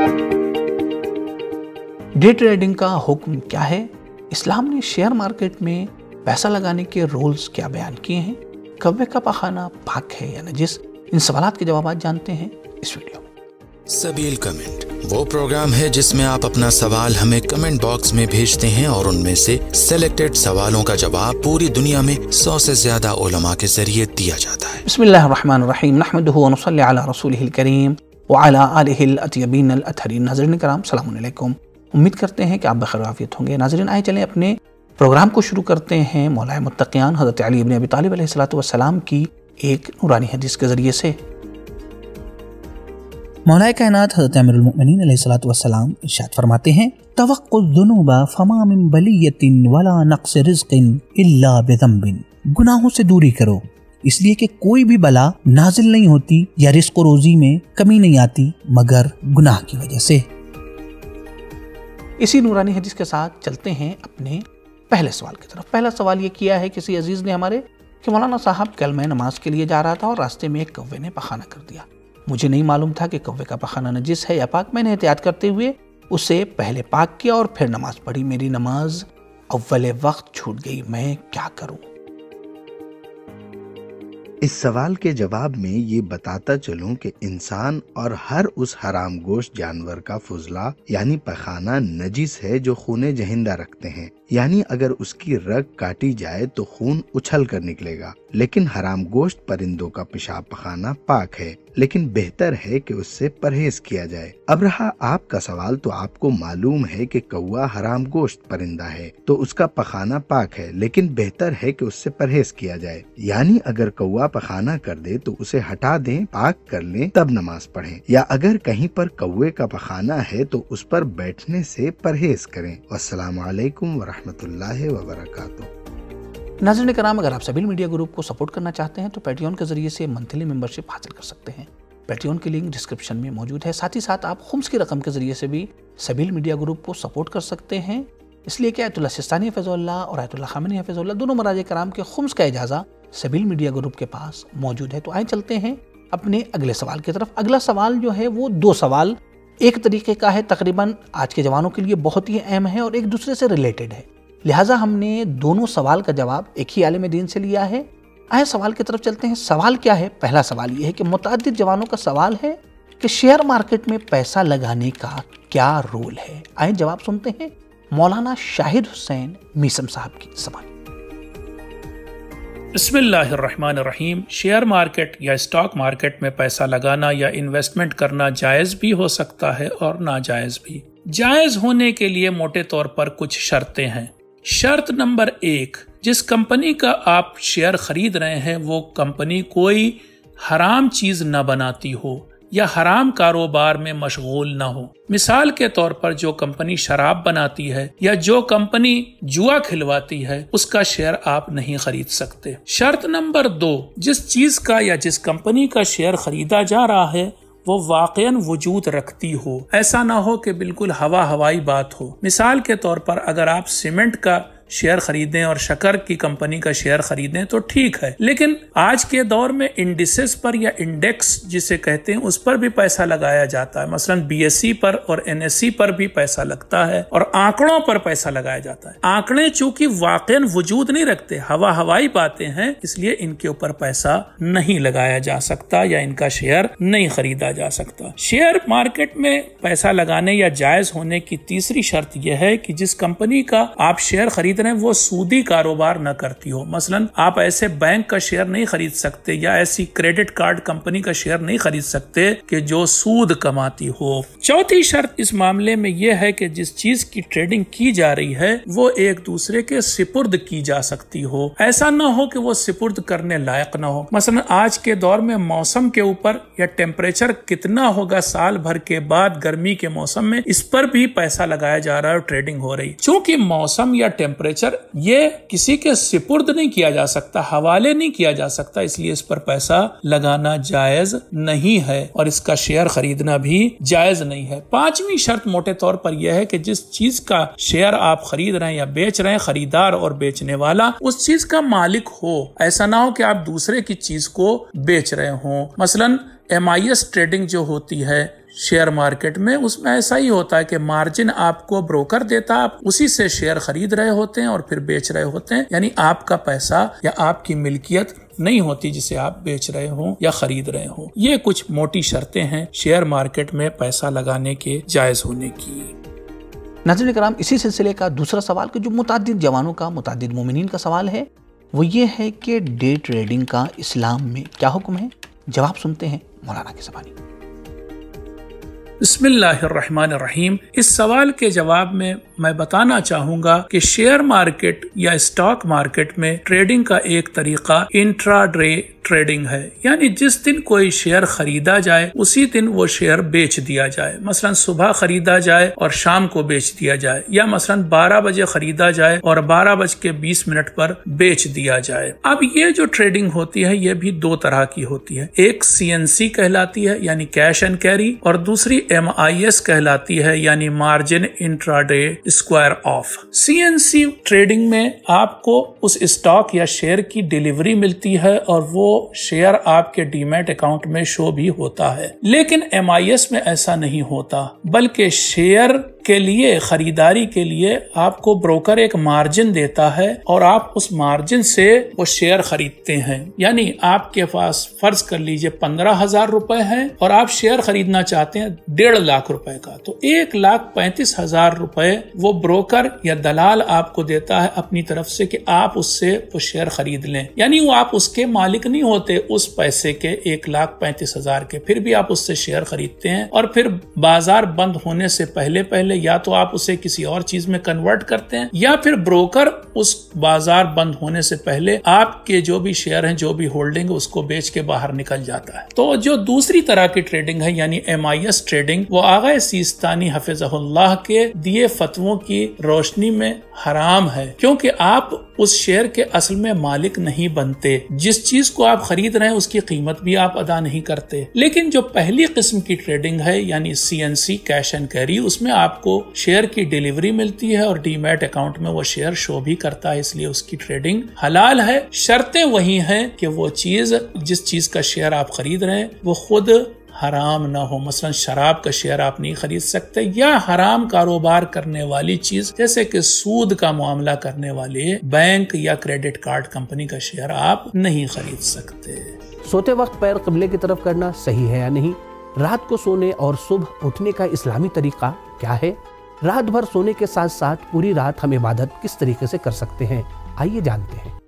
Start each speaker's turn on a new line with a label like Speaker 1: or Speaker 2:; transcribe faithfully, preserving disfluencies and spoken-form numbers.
Speaker 1: Day trading का हुक्म क्या है, इस्लाम ने शेयर मार्केट में पैसा लगाने के रूल्स क्या बयान किए हैं, कौवे का पखाना पाक है या नजिस, इन सवालात के जवाब जानते हैं इस वीडियो में।
Speaker 2: सबील कमेंट वो प्रोग्राम है जिसमें आप अपना सवाल हमें कमेंट बॉक्स में भेजते हैं और उनमें से सिलेक्टेड सवालों का जवाब पूरी दुनिया में सौ से ज्यादा उलमा के जरिए दिया जाता है।
Speaker 1: बिस्मिल्लाहिर्रहमानिर्रहीम, नहमदुहु व नुसल्ली अला रसूलिहिल करीम व अला आलिहिल अतय्यबीन अल अतहरीन। नाज़रीन किराम, अस्सलामु अलैकुम। उम्मीद करते हैं कि आप बखैर आफियत होंगे। नाज़रीन, आए चलें अपने प्रोग्राम को शुरू करते हैं मौलाए मुत्तक़ियान हज़रत अली इब्न अबी तालिब अलैहिस्सलातु वस्सलाम की एक नूरानी हदीस के ज़रिए से। मौलाए कायनात हज़रत अमीरुल मोमिनीन अलैहिस्सलातु वस्सलाम इरशाद फरमाते हैं, तवक्कुज़-ज़ुनूबा फमा मिन बलियतिन वला नक़्स रिज़्क़िन इल्ला बिज़ंबिन। गुनाहों से दूरी करो, इसलिए कि कोई भी बला नाजिल नहीं होती या रिज़्क़ रोज़ी में कमी नहीं आती मगर गुनाह की वजह से। इसी नूरानी हदीस के साथ चलते हैं अपने पहले सवाल की तरफ। पहला सवाल ये किया है किसी अजीज ने हमारे कि मौलाना साहब, कल मैं नमाज के लिए जा रहा था और रास्ते में एक कौवे ने पखाना कर दिया। मुझे नहीं मालूम था कि कौवे का पखाना नजिस है या पाक। मैंने एहतियात करते हुए उसे पहले पाक किया और फिर नमाज पढ़ी। मेरी नमाज अव्वल वक्त छूट गई, मैं क्या करूं?
Speaker 3: इस सवाल के जवाब में ये बताता चलूं कि इंसान और हर उस हराम गोश्त जानवर का फुजला यानी पखाना नजिस है जो खून जहिंदा रखते हैं, यानी अगर उसकी रग काटी जाए तो खून उछल कर निकलेगा। लेकिन हराम गोश्त परिंदों का पेशाब पखाना पाक है, लेकिन बेहतर है कि उससे परहेज किया जाए। अब रहा आपका सवाल, तो आपको मालूम है कि कौवा हराम गोश्त परिंदा है तो उसका पखाना पाक है, लेकिन बेहतर है कि उससे परहेज किया जाए। यानी अगर कौवा पखाना कर दे तो उसे हटा दें, पाक कर लें, तब नमाज पढ़ें। या अगर कहीं पर कौवे का पखाना है तो उस पर बैठने से परहेज करें। अस्सलामु अलैकुम व रहमतुल्लाहि व बरकातुहू।
Speaker 1: नाज़रीन किराम, अगर आप सबील मीडिया ग्रुप को सपोर्ट करना चाहते हैं तो पैट्रियन के जरिए से मंथली मेंबरशिप हासिल कर सकते हैं। पैट्रियन की लिंक डिस्क्रिप्शन में मौजूद है। साथ ही साथ आप खुम्स की रकम के जरिए से भी सबील मीडिया ग्रुप को सपोर्ट कर सकते हैं, इसलिए कि आयतुल्लाह सिस्तानी हफ़िज़हुल्लाह और आयतुल्लाह ख़ामेनी हफ़िज़हुल्लाह दोनों मराजे कराम के खुम्स का इजाज़ा सबील मीडिया ग्रुप के पास मौजूद है। तो आए चलते हैं अपने अगले सवाल की तरफ। अगला सवाल जो है वो दो सवाल एक तरीके का है, तकरीबन आज के जवानों के लिए बहुत ही अहम है और एक दूसरे से रिलेटेड है, लिहाजा हमने दोनों सवाल का जवाब एक ही आलिम दीन से लिया है। आए सवाल की तरफ चलते हैं। सवाल क्या है? पहला सवाल यह है कि मुतअद्दिद जवानों का सवाल है कि शेयर मार्केट में पैसा लगाने का क्या रोल है। आए जवाब सुनते हैं मौलाना शाहिद हुसैन मीसम साहब की सवाल।
Speaker 4: बिस्मिल्लाहिर्रहमानिर्रहीम। शेयर मार्केट या स्टॉक मार्केट में पैसा लगाना या इन्वेस्टमेंट करना जायज़ भी हो सकता है और नाजायज़ भी। जायज़ होने के लिए मोटे तौर पर कुछ शर्तें हैं। शर्त नंबर एक, जिस कंपनी का आप शेयर खरीद रहे हैं वो कंपनी कोई हराम चीज न बनाती हो या हराम कारोबार में मशगूल न हो। मिसाल के तौर पर जो कंपनी शराब बनाती है या जो कंपनी जुआ खिलवाती है उसका शेयर आप नहीं खरीद सकते। शर्त नंबर दो, जिस चीज का या जिस कंपनी का शेयर खरीदा जा रहा है वो वाकईन वजूद रखती हो। ऐसा ना हो कि बिल्कुल हवा हवाई बात हो। मिसाल के तौर पर अगर आप सीमेंट का शेयर खरीदें और शक्कर की कंपनी का शेयर खरीदें तो ठीक है, लेकिन आज के दौर में इंडिसेस पर या इंडेक्स जिसे कहते हैं उस पर भी पैसा लगाया जाता है। मसलन बीएसई पर और एनएसई पर भी पैसा लगता है और आंकड़ों पर पैसा लगाया जाता है। आंकड़े चूंकि वाकईन वजूद नहीं रखते, हवा हवाई बातें हैं, इसलिए इनके ऊपर पैसा नहीं लगाया जा सकता या इनका शेयर नहीं खरीदा जा सकता। शेयर मार्केट में पैसा लगाने या जायज होने की तीसरी शर्त यह है कि जिस कंपनी का आप शेयर खरीद रहे हैं वो सूदी कारोबार न करती हो। मसलन आप ऐसे बैंक का शेयर नहीं खरीद सकते या ऐसी क्रेडिट कार्ड कंपनी का शेयर नहीं खरीद सकते कि जो सूद कमाती हो। चौथी शर्त इस मामले में यह है कि जिस चीज की ट्रेडिंग की जा रही है वो एक दूसरे के सिपुर्द की जा सकती हो। ऐसा न हो कि वो सिपुर्द करने लायक न हो। मसलन आज के दौर में मौसम के ऊपर या टेम्परेचर कितना होगा साल भर के बाद गर्मी के मौसम में, इस पर भी पैसा लगाया जा रहा है और ट्रेडिंग हो रही। चूंकि मौसम या टेम्परेचर ये किसी के सिपुर्द नहीं किया जा सकता, हवाले नहीं किया जा सकता, इसलिए इस पर पैसा लगाना जायज नहीं है और इसका शेयर खरीदना भी जायज नहीं है। पांचवी शर्त मोटे तौर पर यह है कि जिस चीज का शेयर आप खरीद रहे हैं या बेच रहे हैं, खरीदार और बेचने वाला उस चीज का मालिक हो। ऐसा ना हो कि आप दूसरे की चीज को बेच रहे हो। मसलन एम आई एस ट्रेडिंग जो होती है, शेयर मार्केट में उसमें ऐसा ही होता है कि मार्जिन आपको ब्रोकर देता, आप उसी से शेयर खरीद रहे होते हैं और फिर बेच रहे होते हैं, यानी आपका पैसा या आपकी मिल्कियत नहीं होती जिसे आप बेच रहे हो या खरीद रहे हो। ये कुछ मोटी शर्तें हैं शेयर मार्केट में पैसा लगाने के जायज होने की।
Speaker 1: नाज़रीन कराम, इसी सिलसिले का दूसरा सवाल कि जो मुताद्दिद जवानों का, मुताद्दिद मोमिनीन का सवाल है, वो ये है कि डे ट्रेडिंग का इस्लाम में क्या हुक्म है। जवाब सुनते हैं मौलाना की ज़बानी।
Speaker 4: बिस्मिल्लाहिर्रहमानिर्रहीम। इस सवाल के जवाब में मैं बताना चाहूँगा कि शेयर मार्केट या स्टॉक मार्केट में ट्रेडिंग का एक तरीका इंट्राडे ट्रेडिंग है, यानी जिस दिन कोई शेयर खरीदा जाए उसी दिन वो शेयर बेच दिया जाए। मसलन सुबह खरीदा जाए और शाम को बेच दिया जाए, या मसलन बारह बजे खरीदा जाए और बारह बज के बीस मिनट पर बेच दिया जाए। अब ये जो ट्रेडिंग होती है ये भी दो तरह की होती है। एक सी एन सी कहलाती है यानी कैश एंड कैरी, और दूसरी एम आई एस कहलाती है यानी margin intraday square off. C N C trading में आपको उस स्टॉक या शेयर की डिलीवरी मिलती है और वो शेयर आपके डीमैट अकाउंट में शो भी होता है। लेकिन एम आई एस में ऐसा नहीं होता, बल्कि शेयर के लिए, खरीदारी के लिए आपको ब्रोकर एक मार्जिन देता है और आप उस मार्जिन से वो शेयर खरीदते हैं। यानी आपके पास फर्ज कर लीजिए पंद्रह हजार रुपए हैं और आप शेयर खरीदना चाहते हैं डेढ़ लाख रुपए का, तो एक लाख पैंतीस हजार रुपए वो ब्रोकर या दलाल आपको देता है अपनी तरफ से कि आप उससे वो शेयर खरीद लें। यानी वो आप उसके मालिक नहीं होते उस पैसे के, एक लाख पैंतीस हजार के, फिर भी आप उससे शेयर खरीदते हैं और फिर बाजार बंद होने से पहले पहले या तो आप उसे किसी और चीज में कन्वर्ट करते हैं या फिर ब्रोकर उस बाजार बंद होने से पहले आपके जो भी शेयर हैं, जो भी होल्डिंग, उसको बेच के बाहर निकल जाता है। तो जो दूसरी तरह की ट्रेडिंग है यानी एम आई एस ट्रेडिंग, वो आगा सीस्तानी हफिज़हुल्लाह के दिए फतवों की रोशनी में हराम है, क्योंकि आप उस शेयर के असल में मालिक नहीं बनते। जिस चीज को आप खरीद रहे हैं उसकी कीमत भी आप अदा नहीं करते। लेकिन जो पहली किस्म की ट्रेडिंग है यानी C N C cash and carry, उसमें आपको शेयर की डिलीवरी मिलती है और डीमैट अकाउंट में वो शेयर शो भी करता है, इसलिए उसकी ट्रेडिंग हलाल है। शर्तें वही हैं कि वो चीज, जिस चीज का शेयर आप खरीद रहे हैं वो खुद हराम ना हो। मसलन शराब का शेयर आप नहीं खरीद सकते, या हराम कारोबार करने वाली चीज जैसे कि सूद का मामला करने वाले बैंक या क्रेडिट कार्ड कंपनी का शेयर आप नहीं खरीद सकते।
Speaker 5: सोते वक्त पैर क़िबले की तरफ करना सही है या नहीं? रात को सोने और सुबह उठने का इस्लामी तरीका क्या है? रात भर सोने के साथ साथ पूरी रात हम इबादत किस तरीके से कर सकते हैं? आइए जानते हैं।